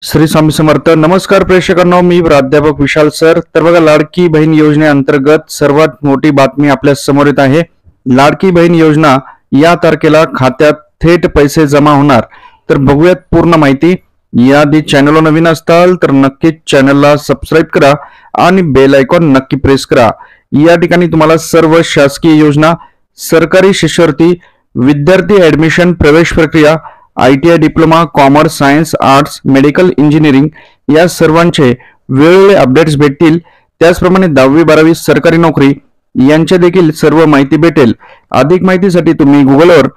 श्री स्वामी समर्थ. नमस्कार प्रेक्षकांनो, मी प्राध्यापक विशाल सर. तर बघा, लाडकी बहीण योजनेअंतर्गत सर्वात मोठी बातमी आपल्या समोर येत आहे. लाडकी बहीण योजना या तारखेला खात्यात थेट पैसे जमा होणार. तर बघूयात पूर्ण माहिती. याआधी चॅनलवर नवीन असताल तर नक्कीच चॅनलला सबस्क्राईब करा आणि बेल आयकॉन नक्की प्रेस करा. या ठिकाणी तुम्हाला सर्व शासकीय योजना, सरकारी शिष्यवृत्ती, विद्यार्थी ऍडमिशन, प्रवेश प्रक्रिया, ITI diploma, commerce, science, arts, medical, engineering या सर्वांचे वेगवेगळे अपडेट्स भेटतील. त्याचप्रमाणे 10वी 12वी सरकारी नोकरी यांच्या देखील सर्व माहिती भेटेल. अधिक माहितीसाठी तुम्ही गुगलवर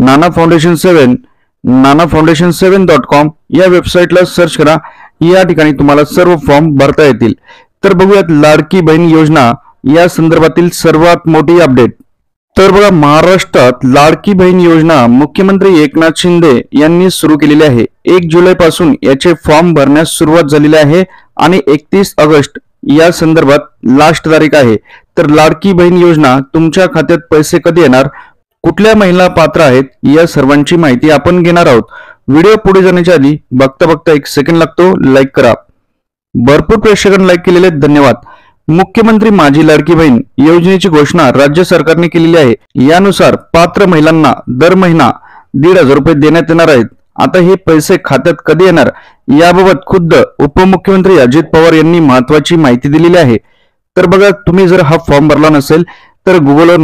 nanafoundation7.com या वेबसाईटला सर्च करा. या ठिकाणी तुम्हाला सर्व फॉर्म भरता येतील. तर बघूयात लाडकी बहीण योजना या संदर्भातील सर्वात मोठी अपडेट. तर बघा, महाराष्ट्रात लाडकी बहीण योजना मुख्यमंत्री एकनाथ शिंदे यांनी सुरू केलेली आहे. 1 जुलै पासून याचे फॉर्म भरण्यास सुरुवात झालेली आहे आणि 31 ऑगस्ट या संदर्भात लास्ट तारीख आहे. तर लाडकी बहीण योजना तुमच्या खात्यात पैसे कधी येणार, कुठल्या महिला पात्र आहेत, या सर्वांची माहिती आपण घेणार आहोत. व्हिडिओ पुढे जाण्याच्या आधी बघता 1 सेकंड लागतो, लाईक करा. भरपूर प्रेक्षकांनी लाईक केलेले, धन्यवाद. मुख्यमंत्री माझी लाडकी बहीण योजनेची घोषणा राज्य सरकारने केलेली आहे. यानुसार पात्र महिलांना दर महिना 1,500 रुपये देण्यात येणार आहेत. आता हे पैसे खात्यात कधी येणार याबाबत खुद्द उपमुख्यमंत्री अजित पवार यांनी महत्वाची माहिती दिलेली आहे. तर बघा, तुम्ही जर हा फॉर्म भरला नसेल तर गुगलवर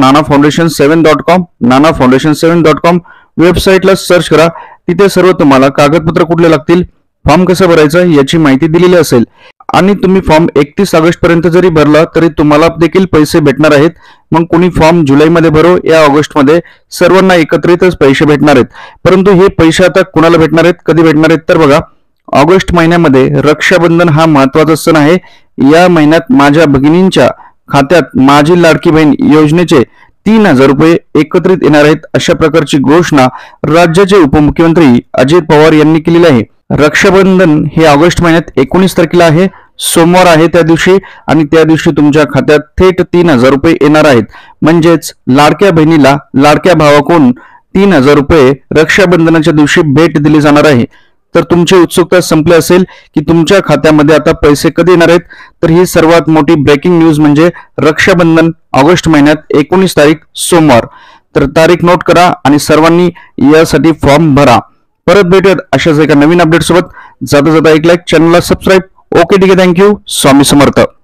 nanafoundation7.com वेबसाईटला सर्च करा. तिथे सर्व तुम्हाला कागदपत्र कुठले लागतील, फॉर्म कसं भरायचं याची माहिती दिलेली असेल. आणि तुम्ही फॉर्म 31 ऑगस्ट पर्यंत जरी भरला तरी तुम्हाला देखील पैसे भेटणार आहेत. मग कोणी फॉर्म जुलैमध्ये भरो या ऑगस्टमध्ये, सर्वांना एकत्रितच पैसे भेटणार आहेत. परंतु हे पैसे आता कुणाला भेटणार आहेत, कधी भेटणार आहेत, तर बघा, ऑगस्ट महिन्यामध्ये रक्षाबंधन हा महत्वाचा सण आहे. या महिन्यात माझ्या भगिनींच्या खात्यात माझी लाडकी बहीण योजनेचे 3,000 रुपये एकत्रित येणार आहेत. अशा प्रकारची घोषणा राज्याचे उपमुख्यमंत्री अजित पवार यांनी केलेली आहे. रक्षाबंधन हे ऑगस्ट महिन्यात 19 तारखेला आहे, सोमवार आहे त्या दिवशी, आणि त्या दिवशी तुमच्या खात्यात थेट 3,000 रुपये येणार आहेत. म्हणजेच लाडक्या बहिणीला लाडक्या भावाकडून 3,000 रुपये रक्षाबंधनाच्या दिवशी भेट दिली जाणार आहे. तर तुमची उत्सुकता संपली असेल की तुमच्या खात्यामध्ये आता पैसे कधी येणार आहेत. तर ही सर्वात मोठी ब्रेकिंग न्यूज म्हणजे रक्षाबंधन ऑगस्ट महिन्यात 19 तारीख सोमवार. तर तारीख नोट करा आणि सर्वांनी यासाठी फॉर्म भरा. परत भेटूयात अशाच एका नवीन अपडेट सोबत. जाता एक लाईक, चॅनलला सबस्क्राईब. ओके, ठीक आहे, थँक्यू. स्वामी समर्थ.